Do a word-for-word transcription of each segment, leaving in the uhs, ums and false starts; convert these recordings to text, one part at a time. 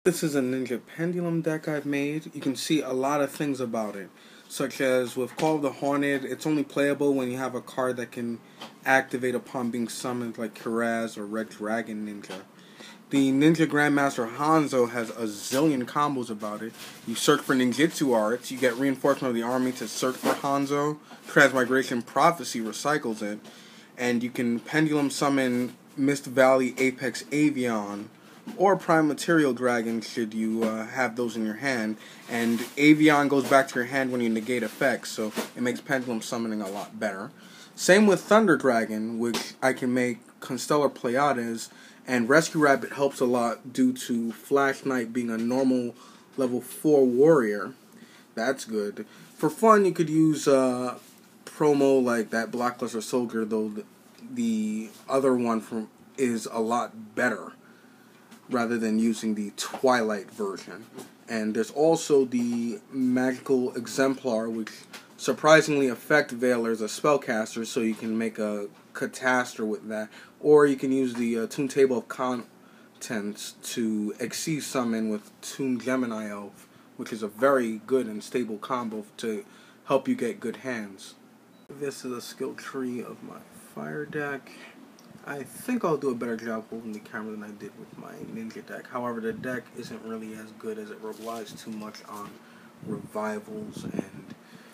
This is a Ninja Pendulum deck I've made. You can see a lot of things about it, such as with Call of the Haunted, it's only playable when you have a card that can activate upon being summoned, like Kiraz or Red Dragon Ninja. The Ninja Grandmaster Hanzo has a zillion combos about it. You search for ninjutsu arts, you get reinforcement of the army to search for Hanzo. Transmigration Prophecy recycles it, and you can pendulum summon Mist Valley Apex Avion or Prime Material Dragon should you uh, have those in your hand. And Avion goes back to your hand when you negate effects, so it makes pendulum summoning a lot better. Same with Thunder Dragon, which I can make Constellar Pleiades, and Rescue Rabbit helps a lot due to Flash Knight being a normal level four warrior. That's good. For fun, you could use uh, promo like that Blackluster Soldier, though the, the other one from is a lot better, rather than using the Twilight version. And there's also the Magical Exemplar, which surprisingly affect Veilers as spellcasters, so you can make a Catastor with that. Or you can use the uh, Toon Table of Contents to Exceed Summon with Toon Gemini Elf, which is a very good and stable combo to help you get good hands. This is a skill tree of my fire deck. I think I'll do a better job holding the camera than I did with my ninja deck. However, the deck isn't really as good as it relies too much on revivals and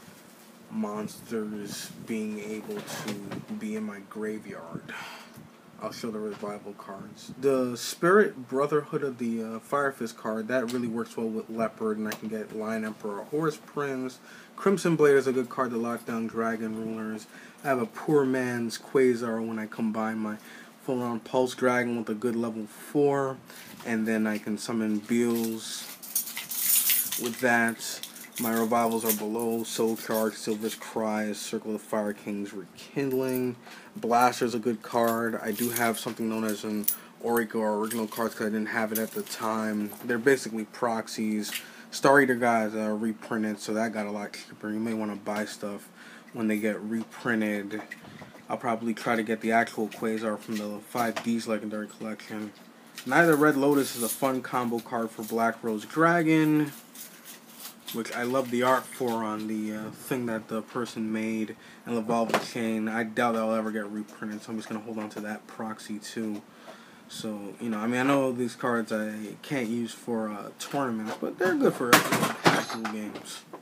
monsters being able to be in my graveyard. I'll show the revival cards. The Spirit Brotherhood of the uh, Fire Fist card, that really works well with Leopard, and I can get Lion Emperor, Horse Prince. Crimson Blade is a good card to lock down Dragon Rulers. I have a Poor Man's Quasar when I combine my full-on Pulse Dragon with a good level four, and then I can summon Beals with that. My revivals are below: Soul Charge, Silver's Cry, Circle of Fire Kings, Rekindling. Blaster's a good card. I do have something known as an Orico or original cards because I didn't have it at the time. They're basically proxies. Star Eater guys are reprinted, so that got a lot cheaper. You may want to buy stuff when they get reprinted. I'll probably try to get the actual Quasar from the five D's Legendary Collection. Neither Red Lotus is a fun combo card for Black Rose Dragon, which I love the art for on the uh, thing that the person made, and Lavalva Chain. I doubt that'll ever get reprinted, so I'm just going to hold on to that proxy too. So, you know, I mean, I know these cards I can't use for uh, tournaments, but they're good for actual games.